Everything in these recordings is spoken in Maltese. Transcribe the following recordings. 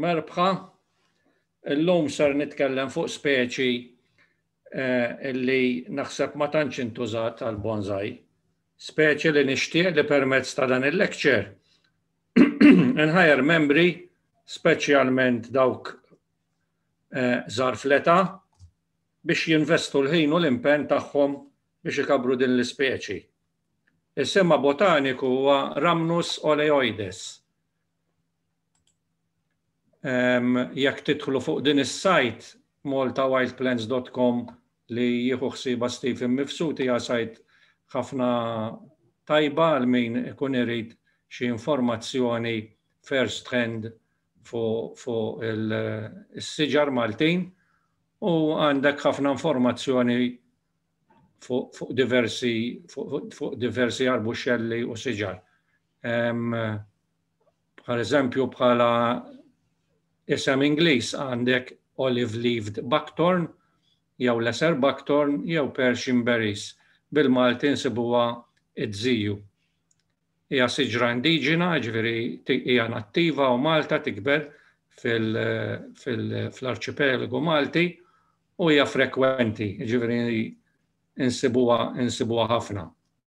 Merbħa, illum ser nitkellem fuq speċi li naħseb ma tantx intużat għal bonsai, speċi li nixtieq li permezz ta' dan il-lecture inħajjar membri speċjalment dawk żgħar fl-età biex jinvestu l-ħin u l-impenn tagħhom biex ikabru din l-ispeċi. Is-semma botaniku huwa Rhamnus oleioides. Jekk tidħlu fuq din is-sajt maltawildplants.com li jieħu ħsieba Stephen Mifsuti hija sajt ħafna tajba għal min ikun irid xi informazzjoni first hand fuq is-siġar Maltin u għandek ħafna informazzjoni fuq diversi arbuxelli u siġar. Bħal eżempju bħala isem Ingliż għandek olive-leaved buckthorn, jew lesser buckthorn, jew Persian berries. Bil-Malti nsibuha Iż-żiju. Hija siġra indiġena, ġifieri hija nattiva u Malta tikber fl-arċipelagu Malti u hija frekwenti, ġifieri insibuha ħafna.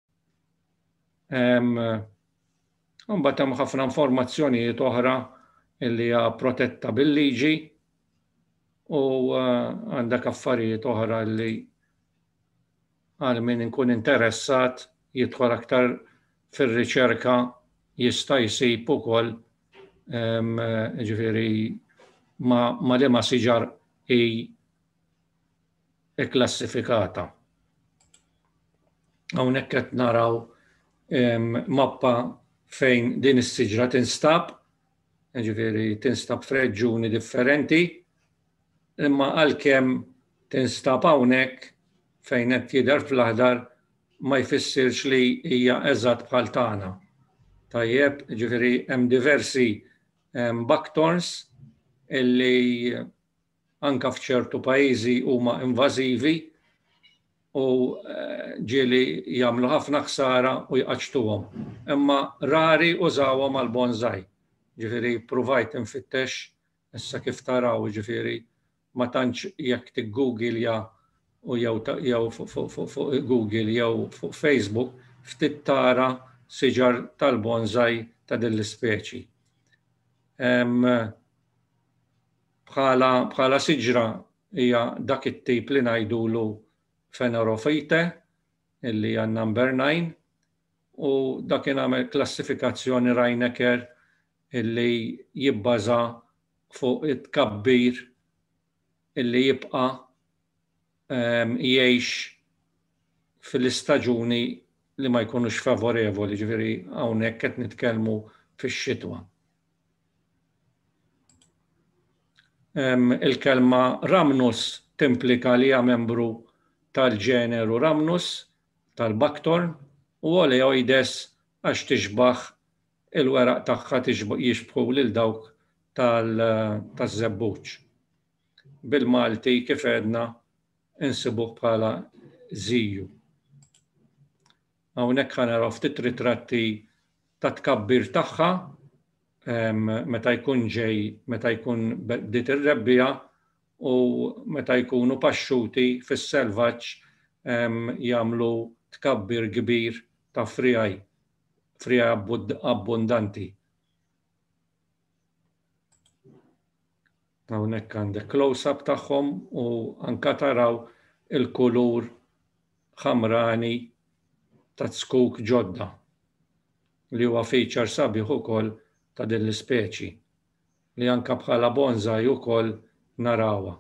Imbagħad hemm ħafna informazzjonijiet oħra illi hija protetta bil-liġi u għandek affarijiet oħra li għal min inkun interessat jidħol aktar fir-riċerka jista' jsib ukoll ġifieri ma liema siġar hi klassifikata. Hawnhekk qed naraw mappa fejn din is-siġra tinstab, ġifieri tinstab f'reġjuni differenti, imma għalkemm tinstab hawnhekk fejn qed jidher fl-aħdar ma jfissirx li hija eżatt bħal tagħna. Tajjeb, ġifieri hemm diversi buckthorns illi anke f'ċertu pajjiżi huma invażivi u ġieli jagħmlu ħafna ħsara u jqaċtuhom. Imma rari użawhom għal bonsai. Ġifieri provajt infittex issa kif taraw ġifieri ma tantx jekk tiggooglja u jew fuq Google jew fuq Facebook ftit tara siġar tal-bonsai ta' din l-ispeċi. Bħala siġra hija dak it-tip li ngħidulu Phanerophyte illi hija number 9 u dak għamel klassifikazzjoni Rajnecker illi jibbaża fuq it-tkabbir illi jibqa' jgħix fil-istaġuni li ma jkunux favorevoli, ġifieri hawnhekk qed nitkellmu fix-xitwa. Il-kelma Rhamnus timplika li hija membru tal-ġeneru Rhamnus, tal-buckthorn, u oleioides għax tixbaħ il-weraq tagħha jixbħu lil dawk taż-żebbuġ. Bil-Malti kif għedna insibuh bħala Ziju. Hawnhekk naraw ftit ritratti ta' tkabbir tagħha meta jkun bdiet ir-rebbija u meta jkunu paxxuti fis-selvaġġ jagħmlu tkabbir kbir ta' friaj abbundanti. Hawnhekk għandek close-up tagħhom u anke taraw il-kulur ħamrani ta' skuk ġodda li huwa feature sabiħ ukoll ta' din l-ispeċi li anke bħala bonsai ukoll narawha.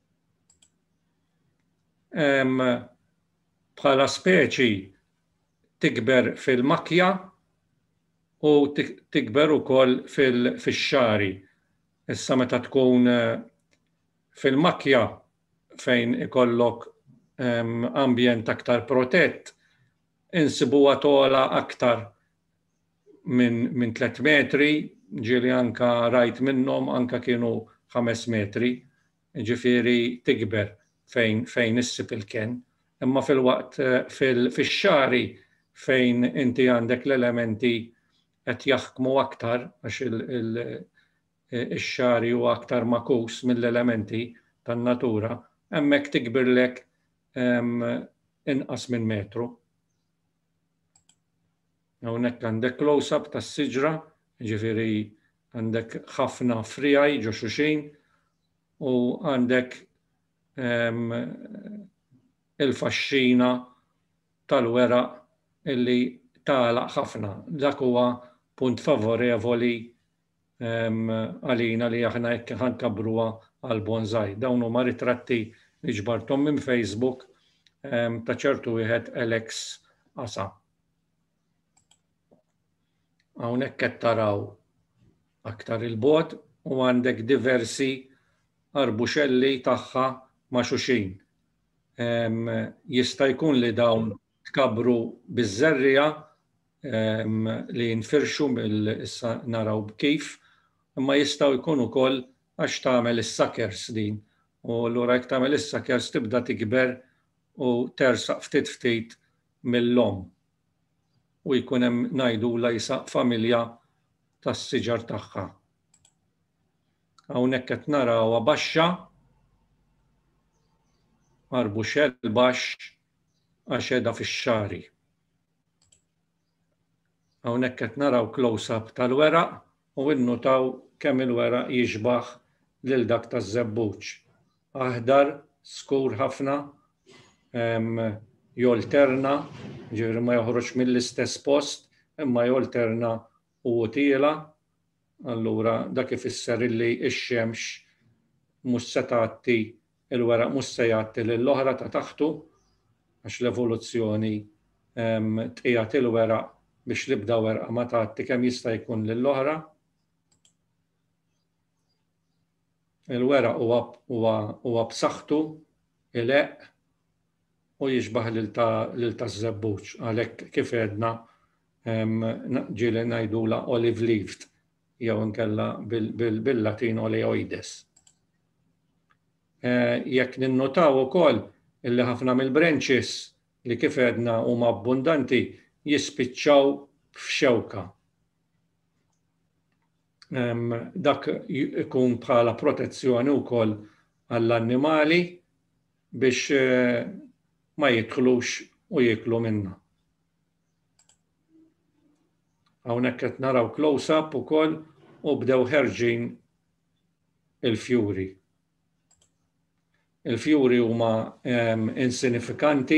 Bħala speċi tikber fil-makja u tikber ukoll fix-xari. Issa meta tkun fil-makja fejn ikollok ambjent aktar protett, insibuha tola aktar minn 3 metri, ġieli anke rajt minnhom anke kienu 5 metri, ġifieri tikber fejn issib il-ken. Imma fil-waqt fix-xari fejn inti għandek l-elementi qed jaħkmu aktar għax ix-xari huwa aktar makus mill-elementi tan-natura, hemmhekk tikbirlek inqas minn metru. Hawnhekk għandek close-up tas-siġra, ġifieri għandek ħafna friaj ġo xulxin u għandek il-faxxina tal-weraq illi tagħlaq ħafna. Dak huwa punt favorevoli għalina li aħna hekk ħankabruha għal bonsai. Dawn huma ritratti li ġbarthom minn Facebook ta' ċertu wieħed Alex Asa. Hawnhekk qed taraw aktar il-bogħod u għandek diversi arbuxelli tagħha ma' xulxin. Jista' jkun li dawn tkabru biż-żerrija li jinfirxu issa naraw kif, imma jistgħu jkunu wkoll għax tagħmel is-suckers din. U allura jekk tagħmel is-suckers tibda tikber u tersaq ftit ftit mill-lom. U jkun hemm ngħidula jisaq familja tas-siġar tagħha. Hawnhekk qed narawha baxxa, arbuxell baxx għax qiegħda fix-xari. Hawnhekk qed naraw close-up tal-weraq u nnutaw kemm il-weraq jixbaħ lil dak taż-żebbuġ. Aħdar, skur ħafna, jolterna, ġifieri ma joħroġ mill-istess post, imma jolterna u tiela. Allura dak ifisser illi x-xemx mhux se tagħti il-weraq mhux se jagħti lill-oħra ta' taħtu għax l-evoluzzjoni tqiegħed il-weraq biex l-ibda werqa ma tagħti kemm jista' jkun lill-oħra. Il-weraq huwa b'saħħtu, ileq u jixbaħ lil taż-żebbuġ. Għalhekk kif għedna ġieli ngħidula olive leaved jew inkella bil-Latin oleioides. Jekk ninnotaw ukoll illi ħafna mill-branches li kif għedna huma abbundanti jispiċċaw f'xewka. Dak ikun bħala protezzjoni wkoll għall-annimali biex ma jidħlux u jieklu minnha. Hawnhekk qed naraw close-up ukoll u bdew ħerġin il-fjuri. Il-fjuri huma insinifikanti,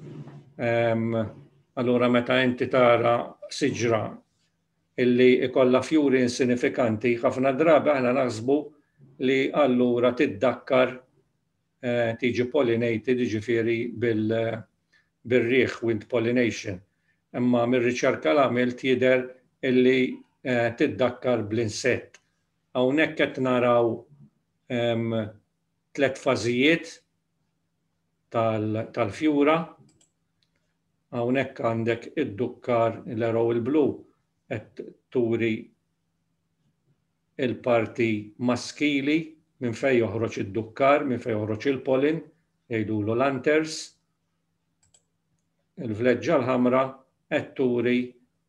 allura meta inti tara siġra illi ikollha fjuri insinifikanti, ħafna drabi aħna naħsbu li allura tiddakkar tiġi pollinated, jiġifieri bil-riħ, wind pollination. Imma mir-riċerka li għamilt jidher illi tiddakkar bl-insett. Hawnhekk qed naraw 3 fażijiet tal-fjura. Hawnhekk għandek id-dukkar l-erow il-blu qed turi il-parti maskili minn fejn joħroġ id-dukkar, minn fejn joħroġ il-pollen, jgħidulu l-anthers. Il-vleġġa l-ħamra qed turi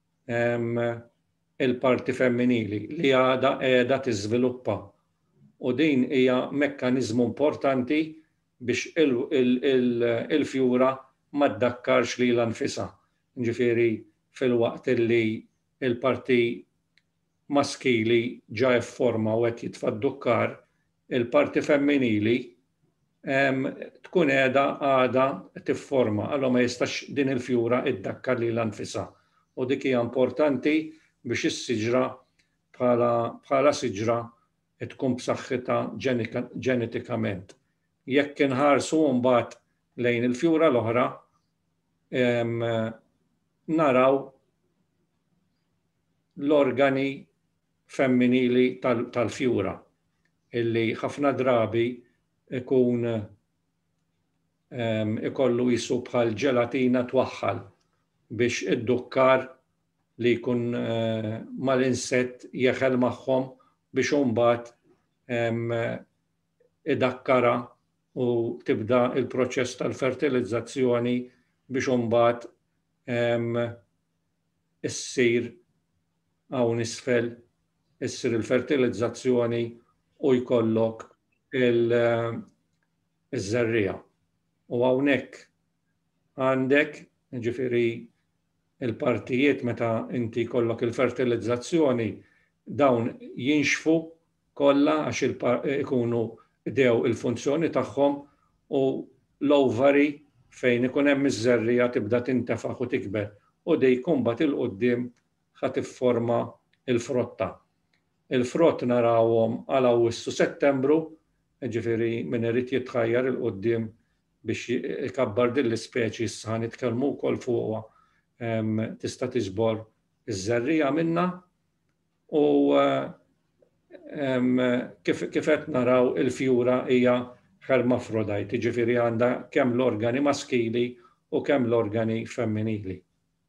il-parti femminili li għadha qiegħda tiżviluppa. U din hija mekkaniżmu importanti biex il-fjura ma ddakkarx lilha nfisha. Ġifieri fil-waqt li il-parti maskili ġa jifforma u qed jitfa' d-dukkar, il-parti femminili tkun għadha tifforma, allura ma jistax din il-fjura iddakkar lilha nfisha. U dik hija importanti biex is-siġra bħala siġra tkun b'saħħitha ġenetikament. Jekk inħarsu mbagħad lejn il-fjura l-oħra, naraw l-organi femminili tal-fjura illi ħafna drabi ikun ikollu jisu bħal ġelatina twaħħal biex id-dukkar li jkun mal-insett jeħel magħhom biex imbagħad idakkara u tibda il-proċess tal-fertilizzazzjoni biex imbagħad issir hawn isfel issir il-fertilizzazzjoni u jkollok il-żerrija. U hawnhekk għandek, ġifieri il-partijiet meta inti jkollok il-fertilizzazzjoni dawn jinxfu kollha għax ikunu dew il-funzjoni tagħhom u l-ovary fejn ikun hemm iż-żerrija tibda tintefaq u tikber u dik imbagħad il-qudiem ħadd tifforma il-frotta. Il-frott narawhom għal Awwissu Settembru, ġifieri min irid jitħajjar il-qudiem biex ikabbar din l-ispeċi issa nitkellmu wkoll fuqha tista' tiġbor iż-żerrija minnha u kif qed naraw il-fjura hija hermafrodite, ġifieri għandha kemm l-organi maskili u kemm l-organi femminili.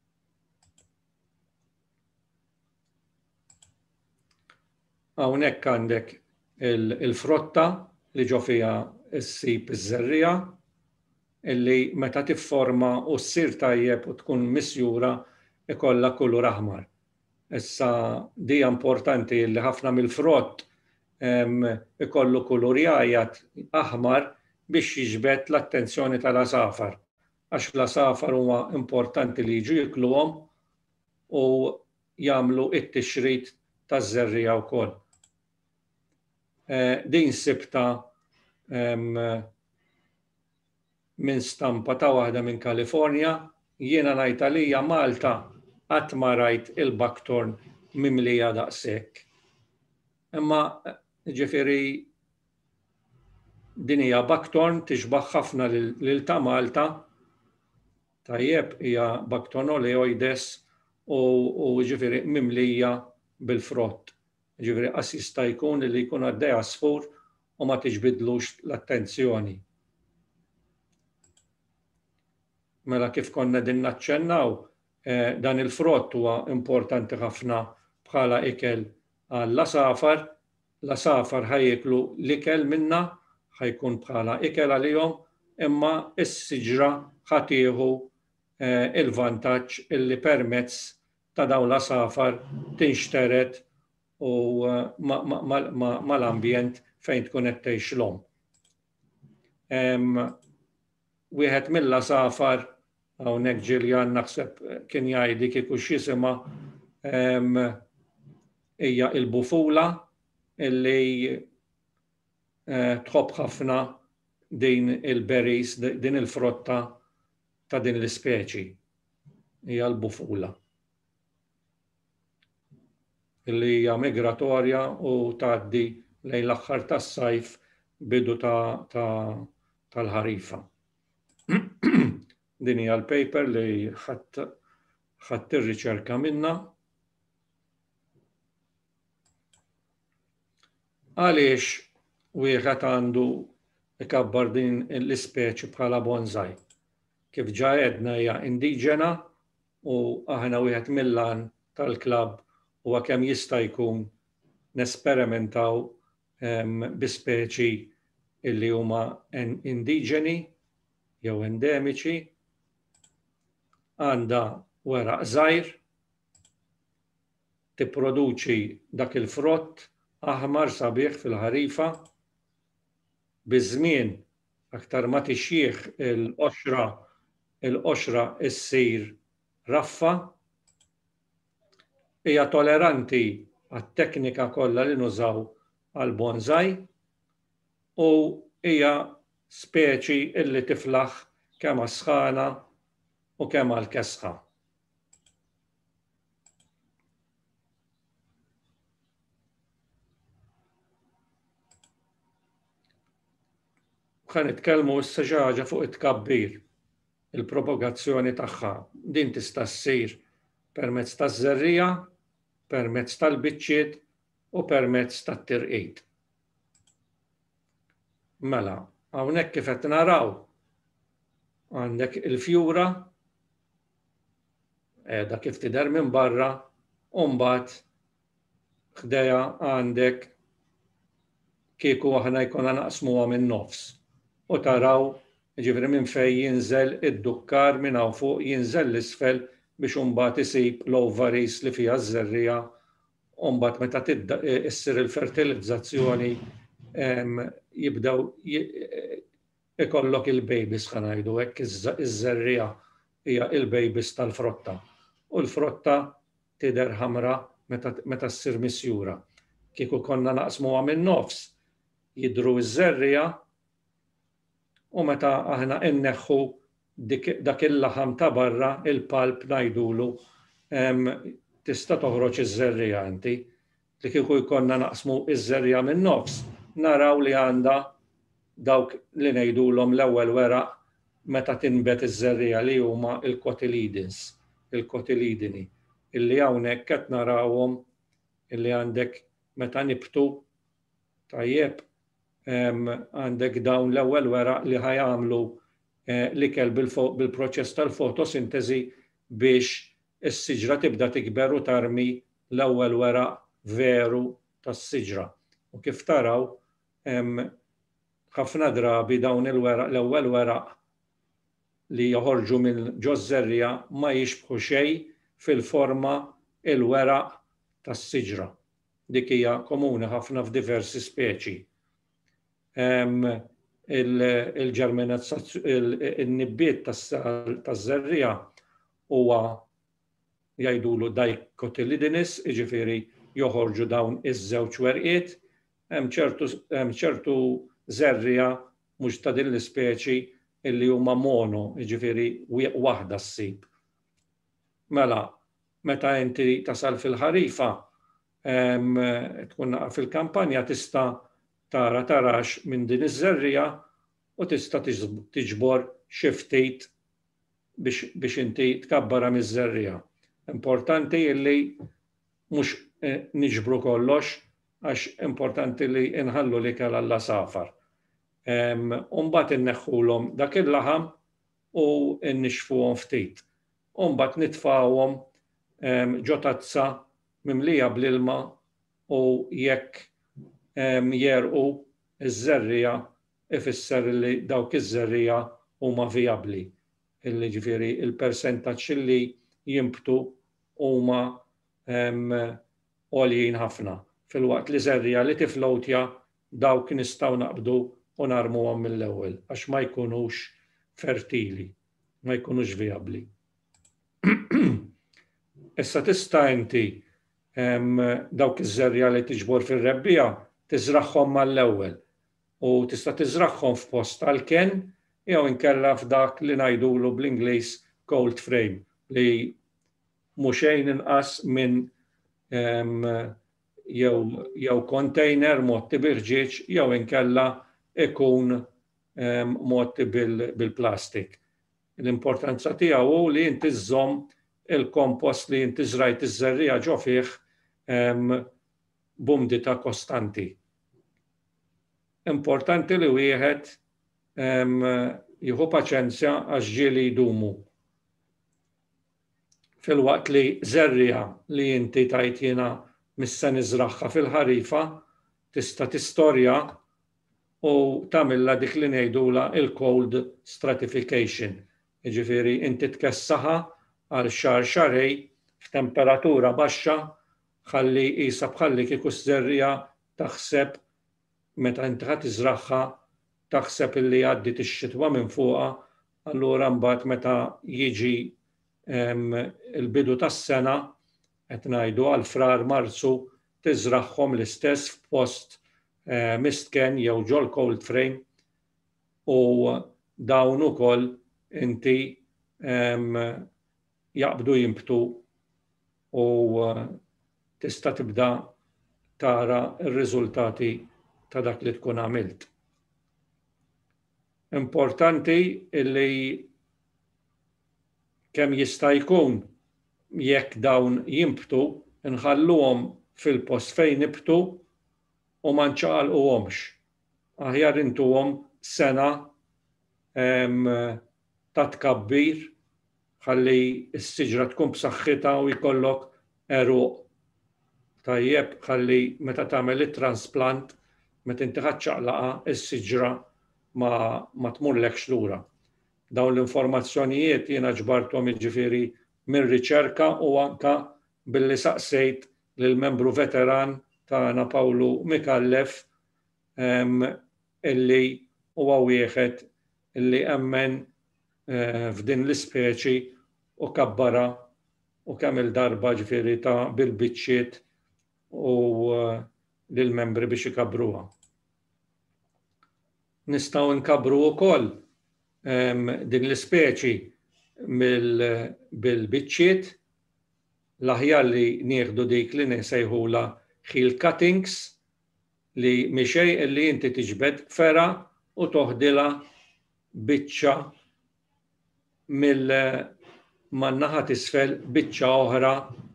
Hawnhekk għandek il-frotta li ġo fiha ssib iż-żerrija illi meta tifforma u ssir tajjeb u tkun misjura ikollha kulur aħmar. Issa dija importanti li ħafna mill-frott ikollu kulur jgħajjad aħmar biex jiġbed l-attenzjoni tal-asafar. Għax l-asafar huwa importanti li jiġu jikluhom u jagħmlu it-tixrid taż-żerrija wkoll. Din sibta minn stampa ta' waħda minn Kalifornja, jiena ngħid għalija Malta qatt ma rajt il-buckthorn mimlija daqshekk. Imma ġifieri din hija buckthorn tixbaħ ħafna lil ta' Malta, tajjeb hija buckthorn oleioides u ġifieri mimlija bil-frott. Ġifieri qas jista' jkun li jkun għaddej għasfur u ma tiġbidlux l-attenzjoni. Mela kif konna din naċċennaw, dan il-frott huwa importanti ħafna bħala ikel għall-asafar. L-asafar ħajjeklu l-ikel minna ħajkun bħala ikel għalihom, imma s-siġra ħatieħu il-vantaġġ illi permezz ta' dawn l-asafar tinxteret u mal-ambjent fejn tkun qed tgħixlhom. Wieħed mill-asafar hawnhekk Ġiljan naħseb kien jgħidi kieku x'jisimha hija l-bufula illi tħobb ħafna din il-berries, din il-frotta ta' din l-ispeċi. Hija l-bufula. Illi hija migratorja u tgħaddi lejn l-aħħar tas-sajf bidu tal-ħarifa. Din hija l-paper li ħadd ir-riċerka minnha. Għaliex wieħed għandu ikabbar din l-ispeċi bħala bonsai. Kif ġa għedna hija indiġena u aħna wieħed mill-għan tal-klabb huwa kemm jista' jkun nesperimentaw bi-speċi illi huma indiġeni jew endemiċi, għandha weraq żgħir, tipproduċi dak il-frott aħmar sabiħ fil-ħarifa, biż-żmien aktar ma tixjieħ il-qoxra issir raffa, hija toleranti għat-teknika kollha li nużaw għal bonsai u hija speċi illi tiflaħ kemm għas-sħana u kemm għall-kesħa. Ħa nitkellmu issa xi ħaġa fuq it-tkabbir, il-propagazzjoni tagħha. Din tista' ssir permezz taż-żerrija, permezz tal-biċċiet u permezz tat-tirqid. Mela, hawnhekk kif qed naraw għandek il-fjura qiegħda kif tidher minn barra u mbagħad ħdejha għandek kieku aħna jkollna naqsmuha min-nofs. U taraw ġifieri minn fejn jinżel id-dukkar minn hawn fuq jinżel l-isfel biex imbagħad isib l-ovaries li fiha ż-żerrija mbagħad meta tibda issir il-fertilizzazzjoni jibdew ikollok il-babies ħanajdu hekk iż-żerriegħa hija il-babies tal-frotta. U l-frotta tidher ħamra meta ssir misjura. Kieku konna naqsmuha min-nofs jidhru iż-żerriegħa u meta aħna inneħħu dak il-laħam ta' barra il-palp ngħidulu tista' toħroġ iż-żerriegħa inti. Li kieku jkollna naqsmu iż-żerriegħa min-nofs naraw li għandha dawk li ngħidulhom l-ewwel weraq meta tinbet iż-żerriegħa li huma il-kotilidini, illi hawnhekk qed narawhom illi għandek meta nibtu tajjeb għandek dawn l-ewwel weraq li ħajamlu l-ikel bil-proċess tal-fotosintesi biex is-siġra tibda tikber u tarmi l-ewwel weraq veru tas-siġra. U kif taraw ħafna drabi dawn l-ewwel weraq li joħorġu minn ġo żerriegħa ma jixbħu xejn fil-forma il-weraq tas-siġra. Dik hija komuni ħafna f'diversi speċi. Il-nibbiet taż-żerriegħa huwa jgħidulu dikotyledonous, jiġifieri joħorġu dawn iż-żewġ werqiet, hemm ċertu żerriegħa mhux ta' din l-ispeċi illi huma mono, jiġifieri waħda ssib. Mela, meta inti tasal fil-ħarifa tkun naqa' fil-kampanja tista' tarax minn din iż-żerriegħa u tista' tiġbor xi ftit biex inti tkabbara miż-żerriegħa. Importanti illi mhux niġbru kollox għax importanti li inħallu l-ikel għall-safar. U mbagħad inneħħulhom dak il-laħam u nnixfuhom ftit. U mbagħad nitfgħuhom ġo tazza mimlija bl-ilma u jekk jerqu iż-żerriegħa ifisser li dawk iż-żerriegħa huma vijabbli. Ġifieri il-persentaġġ li jimbtu huma għoljin ħafna. Filwaqt li żerriegħa li tiflowtja dawk nistgħu naqbdu u narmuhom mill-ewwel għax ma jkunux fertili, ma jkunux vijabbli. Issa tista' inti dawk iż-żerriegħa li tiġbor fir-rebbija tiżraħħhom mal-ewwel u tista' tiżraħħhom f'post tal-ken jew inkella f'dak li ngħidulu bl-Ingliż cold frame li mhux xejn inqas minn jew container motti bil-ħġieġ jew inkella ikun motti bil-plastik. L-importanza tiegħu hu li inti żżomm il-kompost li inti żrajt iż-żerriegħa ġo fih b'umdità kostanti. Importanti li wieħed jieħu paċenzja għax ġieli jdumu. Filwaqt li żerriegħa li inti tajt jiena missa niżraħħa fil-ħarifa tista' tistorja u tagħmilha dik li ngħidula il-cold stratification. Jiġifieri inti tkessaħa għal xarejn f'temperatura baxxa ħalli qisha bħalli kieku żerriegħa taħseb meta inti ħadd tiżraħħa taħseb illi għaddit ix-xitwa minn fuqha, allura mbagħad meta jiġi il-bidu tas-sena qed ngħidu għal frar Marzu tiżraħħhom l-istess f'post mistken jew ġol cold frame u dawn ukoll inti jaqbdu jimbtu u tista' tibda tara r-riżultati ta' dak li tkun għamilt. Importanti illi kemm jista' jkun jekk dawn jimbtu nħalluhom fil-post fejn ibtu u ma nċaqalquhomx. Aħjar intuhom sena ta' tkabbir ħalli s-siġra tkun b'saħħitha u jkollok eruq tajjeb ħalli meta tagħmel it-transplant meta inti ħaċċaqlaqa is-siġra ma tmurlekx lura. Dawn l-informazzjonijiet jiena ġbarthom jiġifieri minn riċerka u anke billi saqsejt lill-membru veteran tagħna Pawlu Mikallef illi huwa wieħed illi emmen f'din l-ispeċi u kabbara u kemm il-darba ġifieri ta' bil-biċċiet u lill-membri biex ikabruha. Nistgħu nkabru wkoll din l-ispeċi bil-biċċiet l-aħjar li nieħdu dik li nsejħula heel cuttings li mixej li inti tiġbed fera u toħdilha biċċa man-naħa t'isfel biċċa oħra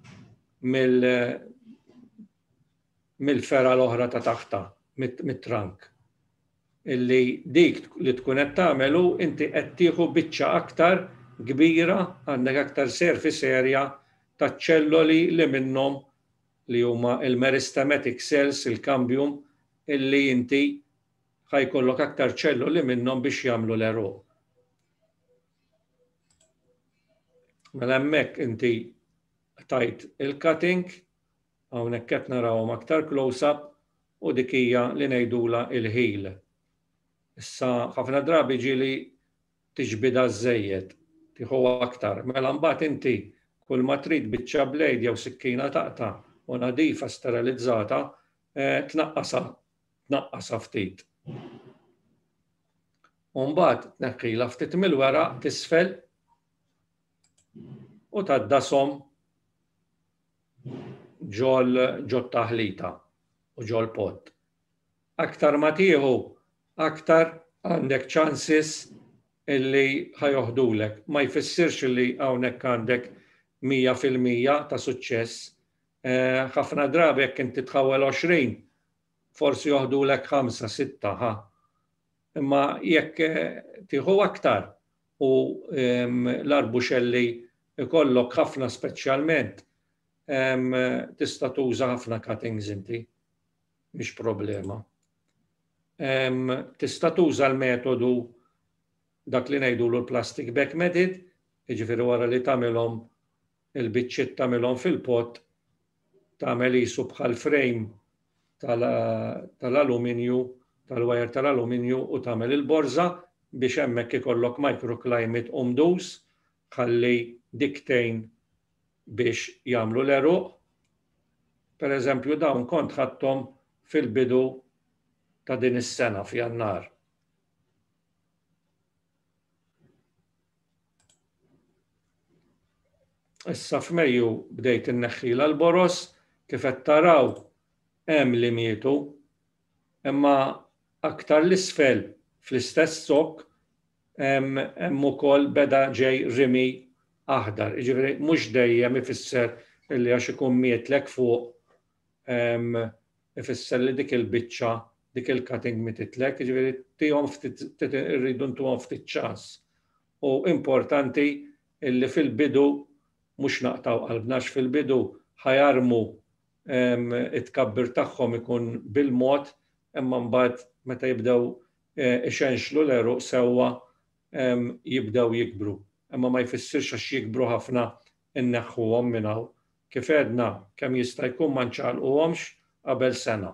mill-fera l-oħra ta' taħta mit-trank. Illi dik li tkun qed tagħmelu inti qed tieħu biċċa aktar kbira għandek aktar surface area taċ-ċelloli li minnhom li huma il-meristematic cells, il-cambium, illi inti ħajkollok aktar ċelloli minnhom biex jagħmlu l-eruq. Mela hemmhekk inti tajt il-cutting, hawnhekk qed narawhom aktar close-up u dik hija li ngħidula il-heel. Issa ħafna drabi ġieli tiġbidha żejjed, tieħu aktar. Mela mbagħad inti kull ma trid biċċa blade jew sikkina taqta' u nadifa sterilizzata tnaqqasha ftit. U mbagħad tneħħilha ftit mill-weraq t'isfel u taddashom ġol taħlita u ġol pot. Aktar ma tieħu, aktar għandek chances illi ħajoħdulek. Ma jfissirx illi hawnhekk għandek 100% ta' suċċess. Ħafna drabi jekk inti tħawel 20, forsi joħdulek 5-6 ħa. Imma jekk tieħu aktar u l-arbuxelli ikollok ħafna speċjalment tista' tuża ħafna cuttings inti, mhix problema. Tista' tuża l-metodu dak li ngħidulu l-plastic bag method, jiġifieri wara li tagħmilhom il-biċċiet tagħmilhom fil-pot, tagħmel qisu bħal frame tal-aluminju, tal-wire tal-aluminju u tagħmel il-borża biex hemmhekk ikollok microclimate umdus ħalli diktejn biex jagħmlu l-eruq. Pereżempju dawn kont ħadthom fil-bidu ta' din is-sena f'Jannar. Issa f'Mejju bdejt inneħħilha l-boros kif qed taraw hemm li mietu, imma aktar l-isfel fl-istess sokk hemm ukoll beda ġej rimi aħdar. Jiġifieri mhux dejjem ifisser illi għax ikun mietlek fuq ifisser li dik il-biċċa, dik il-cutting mititlek, jiġifieri tihom ftit irridu ntuhom ftit ċans. U importanti illi fil-bidu mhux naqtaw qalbna fil-bidu ħajarmu it-tkabbir tagħhom ikun bil-mod, imma mbagħad meta jibdew ixenxlu l-eruq sewwa jibdew jikbru. Imma ma jfissirx għax jikbru ħafna inneħħuhom minn hawn. Kif għedna kemm jista' jkun ma nċaqalquhomx qabel sena.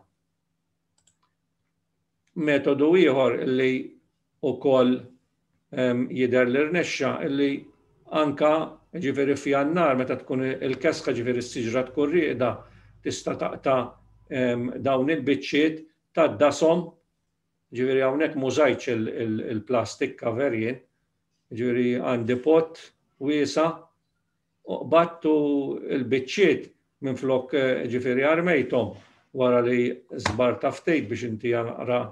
Metodu ieħor li wkoll jidher li rnexxa illi anka ġifieri f'Jannar meta tkun il-kesħa ġifieri s-siġra tkun rieqda tista' taqta' dawn il-biċċiet taddashom, ġifieri hawnhekk mużajtx il-plastic cover jien, ġifieri għandi pot wiesa' u qbadtu il-biċċiet minflok ġifieri armejthom wara li żbarta ftit biex inti naqra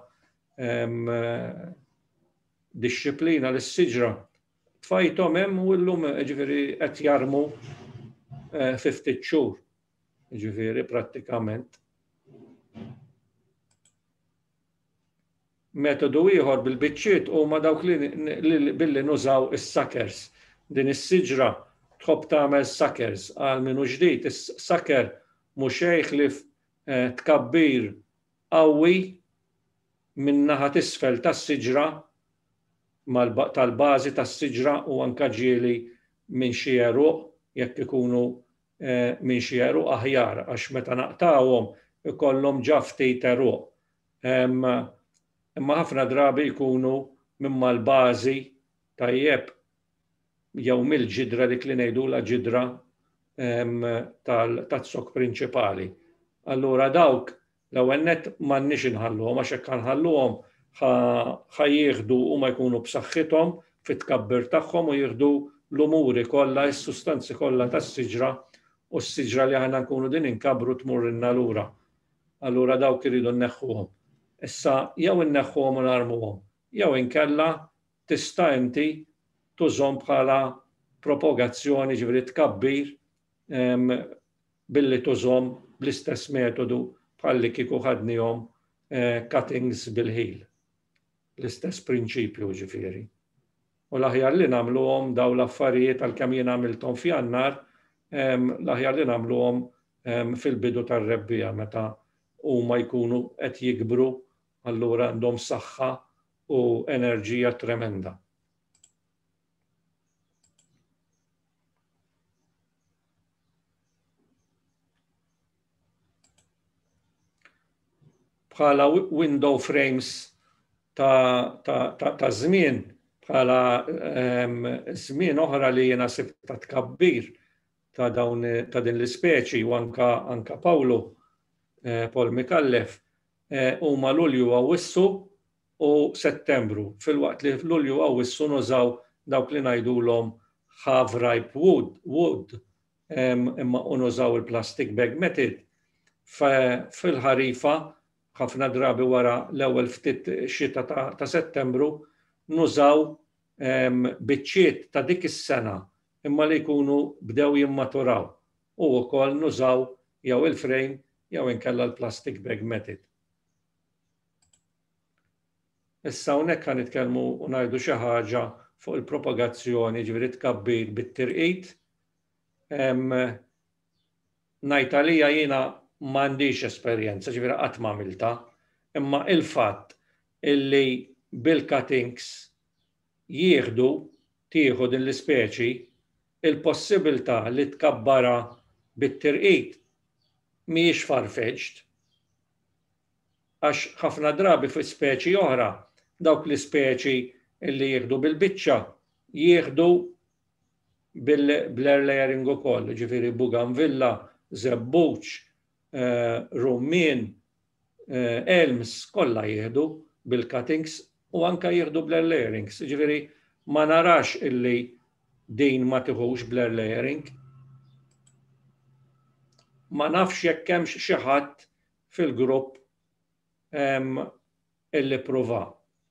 dixxiplina lis-siġra. Tfajthom hemm u llum ġifieri qed jarmu 50 xhur, ġifieri prattikament. Metodu ieħor bil-biċċiet huma dawk li billi nużaw is-suckers. Din is-siġra tħobb tagħmel suckers għal minnu ġdid. Is-sucker mhux jgħix tkabbir qawwi min-naħa t'isfel tas-siġra tal-bażi tas-siġra u anke ġieli minn xi eruq jekk ikunu minn xi eruq aħjar għax meta naqtawhom ikollhom ġa ftit eruq. Imma ħafna drabi jkunu minn mal-bażi tajjeb jew mill-ġidra dik li ngħidula ġidra tat-sok prinċipali. Allura dawk l-ewwel nett m'għandniex inħalluhom għax hekk nħalluhom ħajjieħdu huma jkunu b'saħħithom fit-tkabbir tagħhom u jieħdu l-umuri kollha, is-sustanzi kollha tas-siġra u s-siġra li aħna nkunu din inkabru tmurrilna lura. Allura dawk iridu nneħħuhom. Issa jew inneħħuhom u narmuhom, jew inkella tista' inti tużhom bħala propagazzjoni ġifieri tkabbir billi tużhom bl-istess metodu bħalli kieku ħadnihom cuttings bil-ħil. L-istess prinċipju ġifieri. U l-aħjar li nagħmluhom daw l-affarijiet għalkemm jien għamilthom f'Jannar, l-aħjar li nagħmluhom fil-bidu tar-rebbija meta huma jkunu qed jikbru allura għandhom saħħa u enerġija tremenda. Bħala window frames ta' żmien, bħala żmien oħra li jiena sibt ta' tkabbir ta' din l-ispeċi u anka Pawlu Paul Mikallef huma Lulju Awwissu u Settembru. Filwaqt li f'Lulju Awwissu nużaw dawk li ngħidulhom half-ripe wood imma nużaw il-plastic bag method. Fil-ħarifa ħafna drabi wara l-ewwel ftit xita ta' Settembru nużaw biċċiet ta' dik is-sena imma li jkunu bdew jimmaturaw u wkoll nużaw jew il-frame jew inkella l-plastic bag method. Issa hawnhekk nitkellmu u ngħidu xi ħaġa fuq il-propagazzjoni ġifieri tkabbir bit-tirqid. Ngħid għalija jiena m'għandix esperjenza, ġifieri qatt m'għamilta, imma il-fatt illi bil-cuttings tieħu din l-ispeċi il-possibilità li tkabbara bit-tirqid mhijiex farfetched. Għax ħafna drabi fi speċi oħra dawk l-ispeċi illi jieħdu bil-biċċa jieħdu bil-air layering ukoll, ġifieri buganvilla, żebbuċ, rummin, elms kollha jieħdu bil-cuttings u anke jieħdu bl-air layerings. Ġifieri ma narax illi din ma tieħux bl-air layering. Ma nafx jekk hemm xi ħadd fil-grupp illi prova.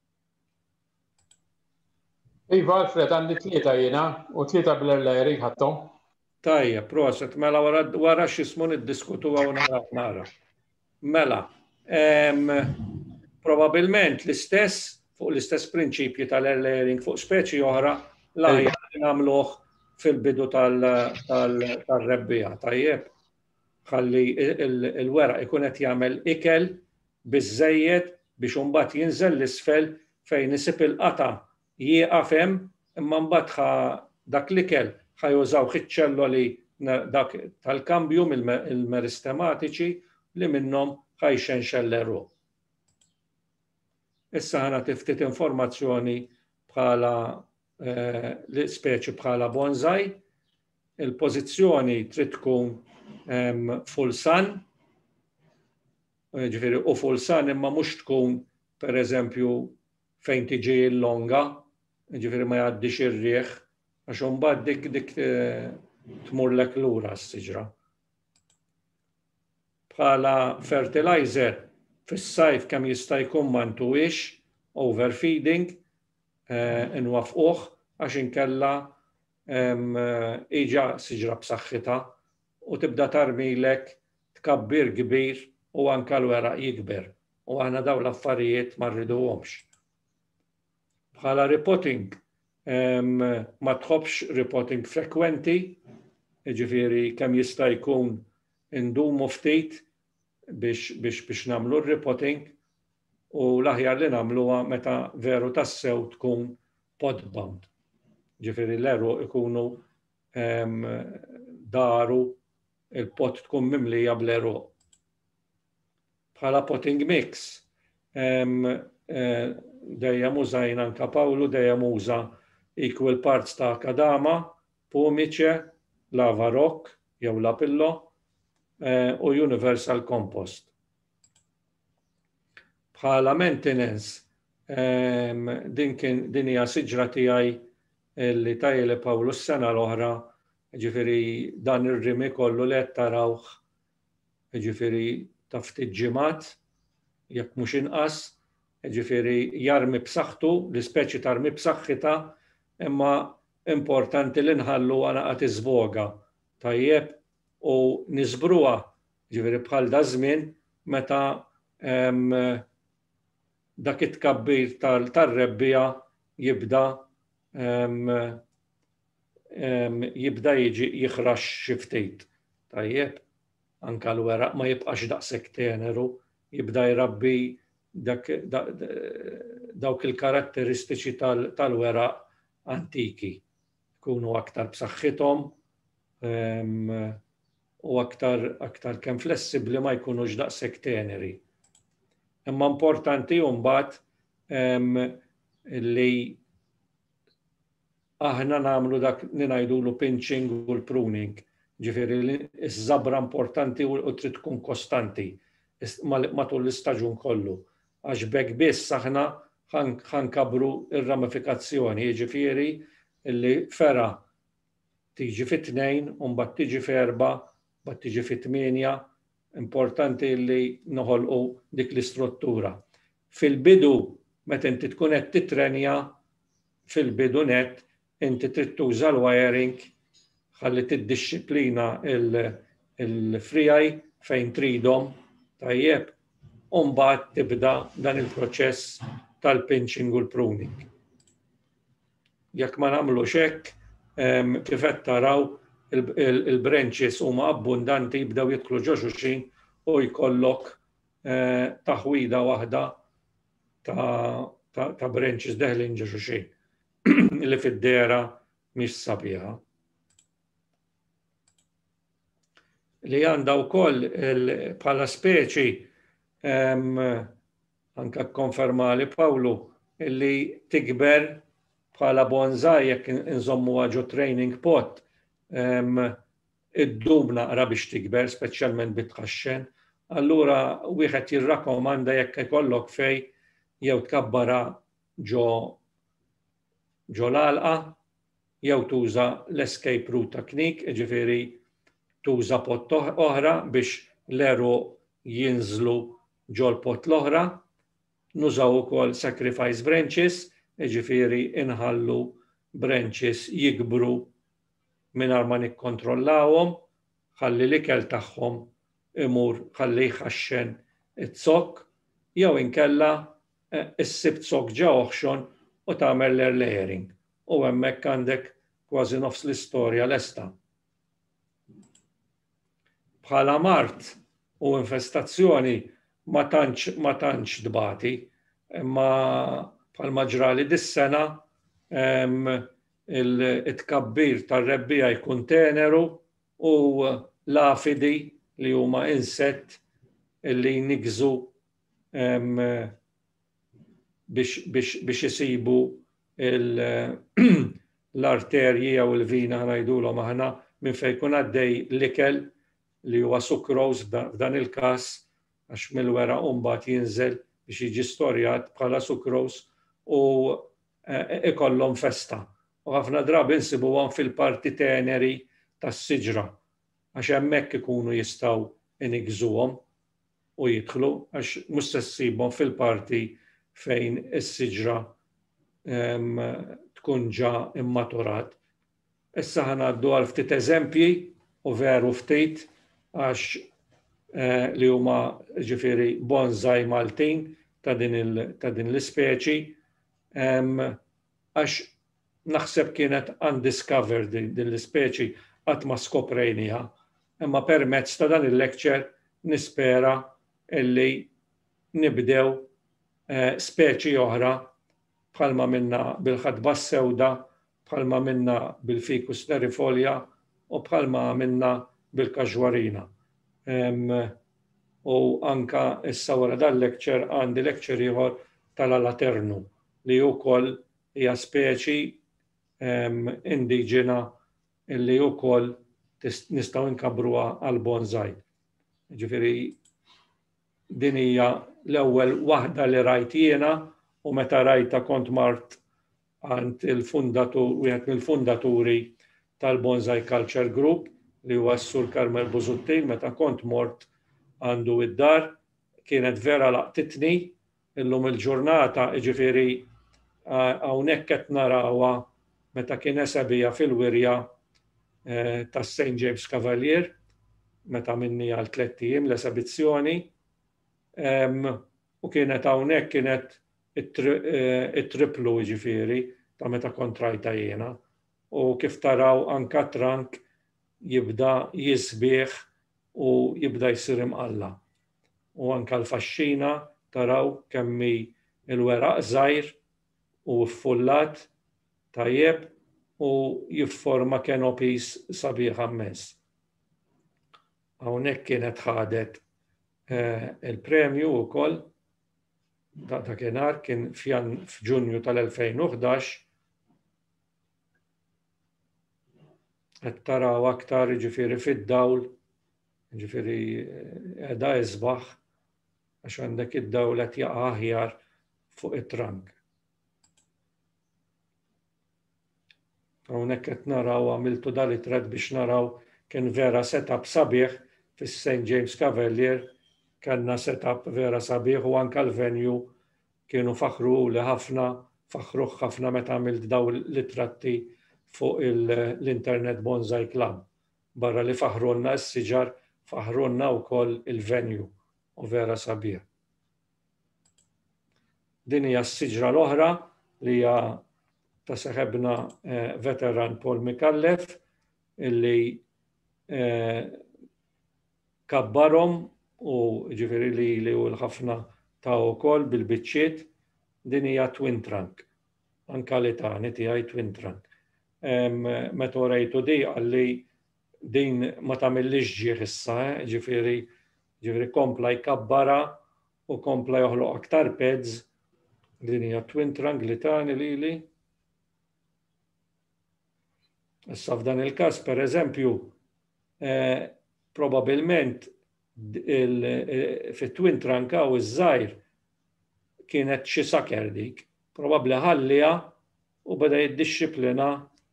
Iva, Alfred, għandi tlieta jiena u tlieta bl-air layering ħadthom. Tajjeb, proset, mela wara x'ismu niddiskutuha u nara. Mela, probabbilment fuq l-istess prinċipji tal-air layering fuq speċi oħra l-aħjar nagħmluh fil-bidu tal-rebbija, tajjeb. Ħalli il-weraq ikun qed jagħmel ikel biżżejjed biex imbagħad jinżel l-isfel fejn isib il-qata jieqaf hemm imma mbagħad dak l-ikel ħajużaw ċelloli dak tal-kambju mill-meristematiċi li minnhom ħajxenxelleru. Issa ħana tiftit informazzjoni bħala l-ispeċi bħala bonsai, il-pożizzjoni trid tkun full sun, ġifieri u full sun imma mhux tkun pereżempju fejn tiġi l-longa, ġifieri ma jgħaddix ir-riħ għax imbagħad dik tmurlek lura s-siġra. Bħala fertilizer fis-sajf kemm jista' jkun ma ntuwix overfeeding inwafquh għax inkella iġa siġra b'saħħitha u tibda tarmilek tkabbir kbir u anke l-weraq jikber u aħna dawn l-affarijiet ma rriduhomx. Bħala repotting ma tħobbx reporting frekwenti, ġifieri kemm jista' jkun indumu ftit biex nagħmlu r-reporting u l-aħjar li nagħmluha meta veru tassew tkun podbound. Ġifieri l-eru ikunu daru il-pot tkun mimlija bl-eruq. Bħala potting mix, dejjem użajna anka Pawlu, dejjem uża equal parts ta' kadama, pumice, lava rock, jew lapillo, u universal compost. Bħala maintenance, din hija siġra tiegħi li tajli Pawlu s-sena l-oħra, ġifieri dan ir-rimi kollu li qed tarawh, ġifieri ta' ftit ġimgħat, jekk mhux inqas, ġifieri jarmi b'saħħtu, l-ispeċi tarmi b'saħħitha, imma importanti li nħallu għanaqat iżvoga tajjeb u niżbruha, ġifieri bħal da żmien meta dak it-tkabbir tar-rebbija jibda jiġi jiħrax xi ftit. Tajjeb, anke l-weraq ma jibqax daqshekk teneru, jibda jrabbi dawk il-karatteristiċi tal-weraq antiki. Jkunu aktar b'saħħithom u aktar kemm flessibbli ma jkunux daqshekk teneri. Imma importanti mbagħad li aħna nagħmlu dak li ngħidulu pinching u l-pruning. Ġifieri iż-żabra importanti u trid tkun kostanti matul l-istaġun kollu. Għax bekk biss aħna ħankabru ir-ramifikazzjoni, jiġifieri li fera tiġi fit-2 u mbagħad tiġi f'4, mbagħad tiġi fit-8, importanti li noħolqu dik l-istruttura. Fil-bidu, meta inti tkun qed titrenja fil-bidu net, inti trid tuża l-wiring ħalli tiddixxiplina il-frijaj fejn tridhom tajjeb u mbagħad tibda dan il-proċess tal-pinching u l-pruning. Jekk ma nagħmlux hekk, kif qed taraw il-branches huma abbundanti jibdew jidħlu ġo xulxin u jkollok taħwida waħda ta' branches deħlin ġo xulxin li fid-dera mhix sabiħa. Li għandha wkoll bħala speċi anke konfermali Pawlu li tikber bħala bonsai jekk inżommuha ġo training pot id-dum naqra biex tikber, speċjalment bit-tħaxxen. Allura wieħed jirrakkomanda jekk ikollok fej jew tkabbara ġo l-għalqa jew tuża l-escape route technique, ġifieri tuża pot oħra biex l-eru jinżlu ġo l-pot l-oħra. Nużaw ukoll sacrifice branches, ġifieri inħallu branches jikbru mingħajr ma nikkontrollawhom, ħalli l-ikel tagħhom imur ħalli jħaxxen it-zokk, jew inkella issib zokk ġa oħxon u tagħmel l-air layering. U hemmhekk għandek kważi nofs l-istorja lesta. Bħala mart u infestazzjoni ma tantx dbati, imma bħalma ġrali dis-sena il-tkabbir tar-rebbija jkun teneru u l-afidi li huma insett li jnigżu biex isibu l-arterji jew il-vina ngħidulhom aħna minn fejn jkun għaddej l-ikel li huwa sukrose f'dan il-każ għax mill-wera mbagħad jinżel biex jiġi storjat bħala sukrose u ikollhom festa. U ħafna drabi insibuhom fil-parti teneri tas-siġra għax hemmhekk ikunu jistgħu inigżuhom u jidħlu għax mhux se ssibhom fil-parti fejn is-siġra tkun ġa immaturat. Issa ħanaddu għal ftit eżempji u veru ftit għax li huma ġifieri bonsai Maltin ta' din l-ispeċi għax naħseb kienet undiscovered din l-ispeċi qatt ma skoprejniha. Imma permezz ta' dan il-lecture nispera illi nibdew speċi oħra bħalma minna bil-ħadba sewda, bħalma minna bil-ficus nerifolia u bħalma minna bil-kaġwarina. U anka issa wara dal-lecture għandi lecture ieħor tal-alaternu li wkoll hija speċi indiġena illi wkoll nistgħu nkabruha għal bonsai. Ġifieri din hija l-ewwel waħda li rajt jiena u meta rajta kont mart għand wieħed mill-fundaturi tal-Bonsai Culture Group li huwa s-Sur Karmel Busuttil, meta kont mort għandu id-dar, kienet vera laqtitni illum il-ġurnata, ġifieri hawnhekk qed narawha meta kien esebija fil-wirja tas St. James Cavalier, meta minni għal 3 ijiem l-esebizzjoni, u kienet hawnhekk kienet it-triplu ġifieri ta' meta kont rajta jiena. U kif taraw anka trank jibda jisbieħ u jibda jsir imqalla. U anka l-faxxina taraw kemmi il-weraq żgħir u ffullat tajjeb u jifforma canopies sabiħ ammess. Hawnhekk kienet ħadet il-premju wkoll ta' dakinhar kien f'Ġunju tal-2011. Qed taraw aktar ġifieri fid-dawl, ġifieri qiegħda isbaħ għax għandek id-dawl qed jaqa' aħjar fuq it-trank. Hawnhekk qed naraw għamiltu dal-itrat biex naraw kien vera setup sabiħ fis-St. James Cavalier, kellna setup vera sabiħ u anke l-venue kienu faħruh ħafna meta għamilt daw l-itratti fuq l-Internet Bonsai Club. Barra li faħrulna s-siġar, faħrulna wkoll il-venue u vera sabiħ. Din hija s-siġra l-oħra li hija ta' seħebna veteran Paul Mikallef illi kabbarhom u ġifieri li u l-ħafna ta' wkoll bil-biċċiet. Din hija twin trunk. Anka li tagħni tiegħi twin trunk. Meta rajtu di għalli din ma tagħmilix ġieħ issa, ġifieri kompla jkabbara u kompla joħloq aktar pads. Din hija twin trunk li tagħni lili. Issa f'dan il-każ pereżempju probabbilment fit-twin trunk hawn iż-żgħir kienet xi saker dik. Probabbli ħallija u beda jiddixxiplina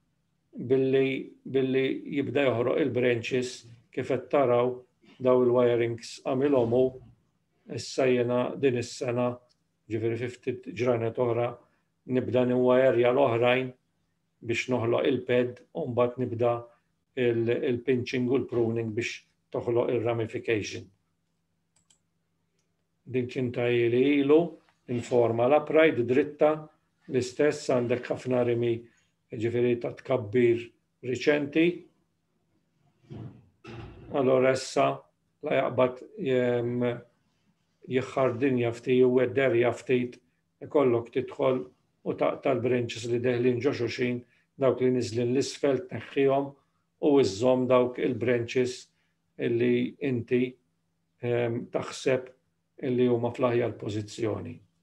billi jibda joħroq il-branches kif qed taraw daw il-wirings għamilhom hu issa jiena din is-sena ġifieri fi ftit ġranet oħra nibda niwajerja l-oħrajn biex noħloq il-pad u mbagħad nibda il-pinching u l-pruning biex toħloq il-ramification. Din kien tajjeli ilu informa l-upright dritta l-istess għandek ħafna rimi ġifieri ta' tkabbir riċenti. Allora issa la jaqbad jieħħar dinja ftit u wedderja ftit ikollok tidħol u taqta' l-branches li deħlin ġo xulxin dawk li niżlin l-isfel tneħħihom u iżżomm dawk il-branches illi inti taħseb illi huma fl-aħjar pożizzjoni.